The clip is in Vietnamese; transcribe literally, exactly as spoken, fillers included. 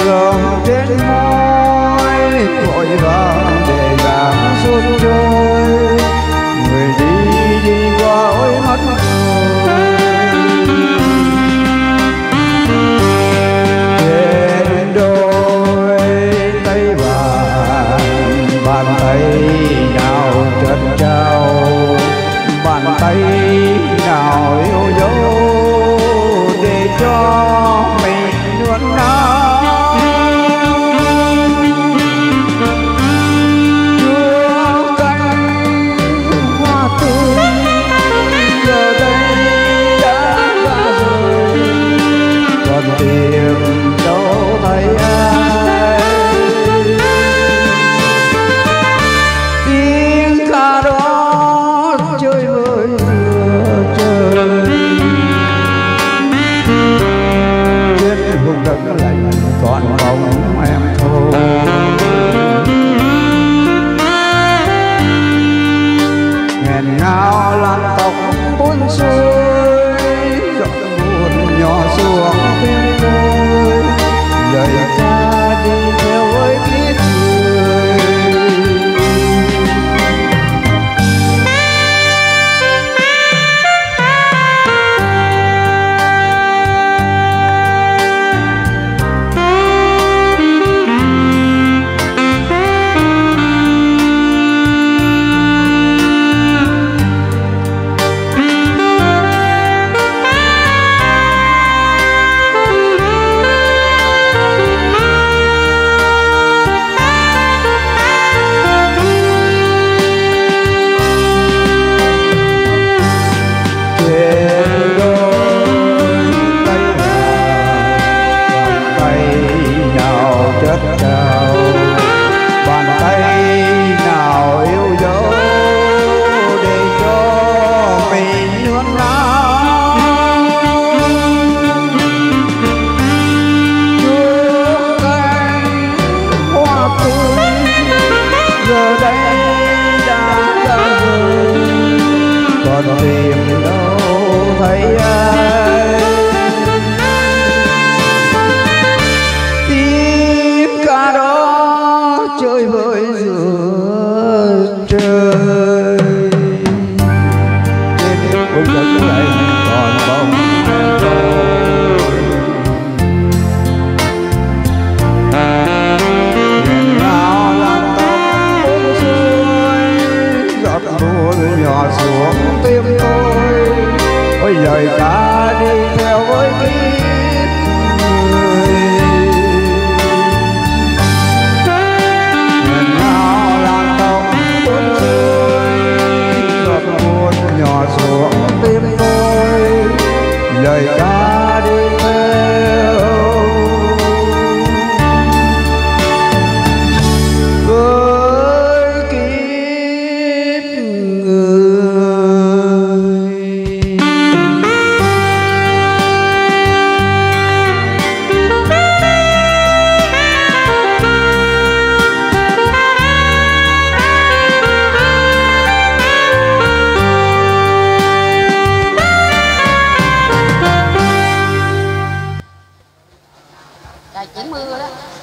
gương trên môi vội vàng để gắng suốt trôi, người đi đi qua ôi mất rồi. Trên đôi tay vàng, bàn tay nào chất trao, bàn tay nào yêu dấu để cho mình luôn nao. Chúa cánh hoa tươi giờ đây đã ra rồi, còn tìm đâu thấy ai. Tiếng ca đó chơi vơi mưa trời, trên vùng đất lạnh còn bóng em thôi. Nghẹn ngào làn tóc buồn xuôi, giọt buồn nhỏ xuống tim tôi, lời ca đi theo với kiếp người. Chất trao, bàn tay nào yêu dấu để cho mình luôn nao. Chúa cánh hoa tươi giờ đây đã ra rồi, còn tìm đâu thấy ai. Ca đó chơi với giữa trời, trên vùng đất lạnh còn bóng em thôi. Nghẹn ngào làn tóc buông xuôi, giọt buồn nhỏ xuống tim tôi. Ôi lời ca đi theo với kiếp người. Nhỏ xuống tim tôi, lời ca đi theo với kiếp người. Trời chỉ mưa đó.